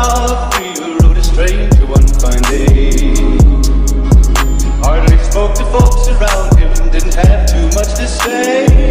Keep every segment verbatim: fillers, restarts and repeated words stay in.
out, we rode astray to one fine day. Hardly spoke to folks around him, didn't have too much to say.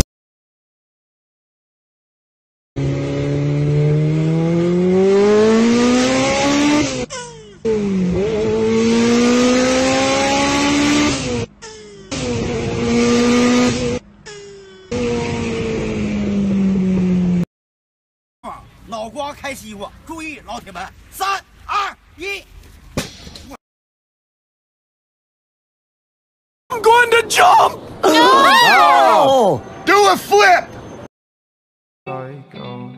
I'm going to jump! No! Oh! Do a flip! Psycho.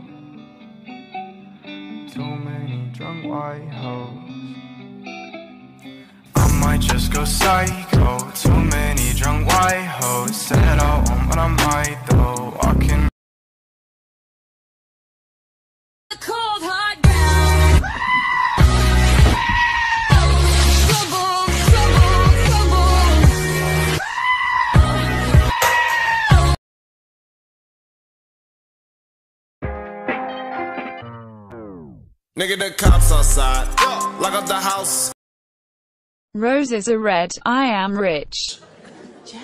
Too many drunk white hoes. I might just go psycho. Too many drunk white hoes. Said I won't, but I might though. I can. Cold hard ground. Trouble, trouble, trouble. Nigga, the cops outside. Lock up the house. Roses are red, I am rich. Jack.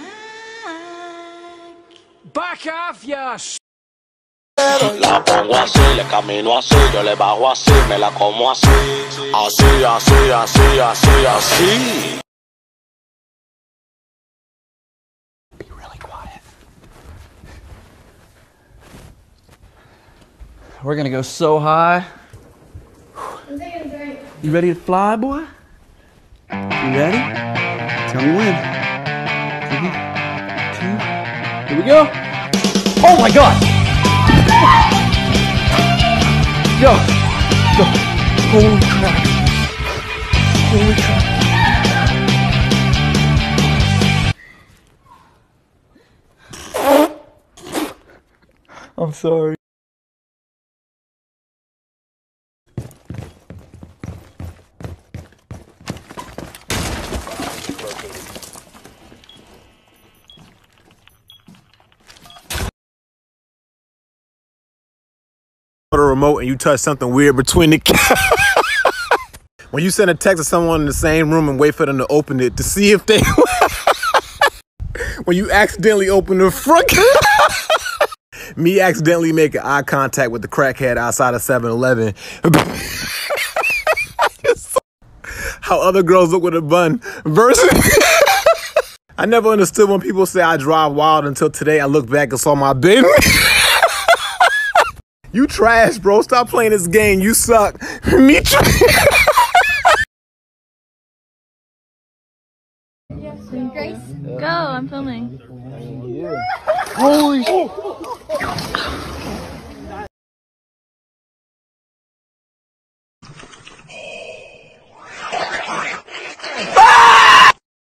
Back off, ya sh. La pongo así, le camino así, yo le bajo así, me la como así. Así, así, así, así, así. Be really quiet. We're gonna go so high. I'm taking a drink. You ready to fly, boy? You ready? Tell me when. Three, two, here we go. Oh my God! Yo, yo, holy crap. Holy crap. I'm sorry. The remote and you touch something weird between the when you send a text to someone in the same room and wait for them to open it to see if they when you accidentally open the front me accidentally making eye contact with the crackhead outside of seven eleven how other girls look with a bun versus I never understood when people say I drive wild until today I look back and saw my baby. You trash, bro. Stop playing this game. You suck. Me trash. Grace, go. I'm filming. Holy.